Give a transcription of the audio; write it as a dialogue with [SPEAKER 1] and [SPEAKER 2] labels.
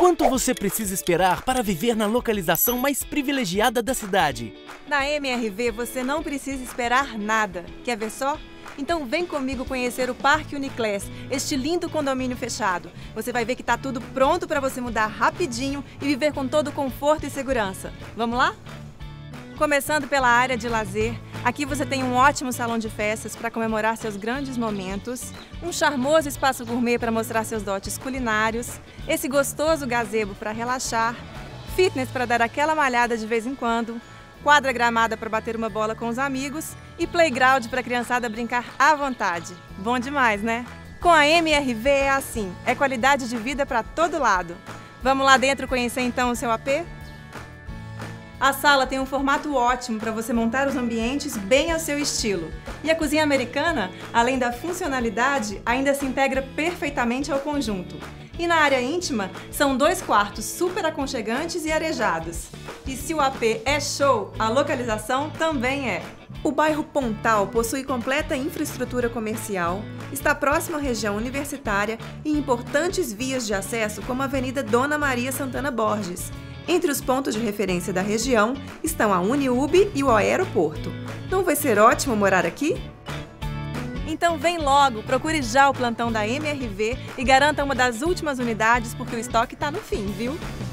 [SPEAKER 1] Quanto você precisa esperar para viver na localização mais privilegiada da cidade?
[SPEAKER 2] Na MRV você não precisa esperar nada. Quer ver só? Então vem comigo conhecer o Parque Uniclass, este lindo condomínio fechado. Você vai ver que está tudo pronto para você mudar rapidinho e viver com todo conforto e segurança. Vamos lá? Começando pela área de lazer, aqui você tem um ótimo salão de festas para comemorar seus grandes momentos, um charmoso espaço gourmet para mostrar seus dotes culinários, esse gostoso gazebo para relaxar, fitness para dar aquela malhada de vez em quando, quadra gramada para bater uma bola com os amigos e playground para a criançada brincar à vontade. Bom demais, né? Com a MRV é assim, é qualidade de vida para todo lado. Vamos lá dentro conhecer então o seu AP? A sala tem um formato ótimo para você montar os ambientes bem ao seu estilo. E a cozinha americana, além da funcionalidade, ainda se integra perfeitamente ao conjunto. E na área íntima, são 2 quartos super aconchegantes e arejados. E se o AP é show, a localização também é. O bairro Pontal possui completa infraestrutura comercial, está próximo à região universitária e importantes vias de acesso como a Avenida Dona Maria Santana Borges. Entre os pontos de referência da região estão a Uniub e o aeroporto. Não vai ser ótimo morar aqui? Então vem logo, procure já o plantão da MRV e garanta uma das últimas unidades porque o estoque está no fim, viu?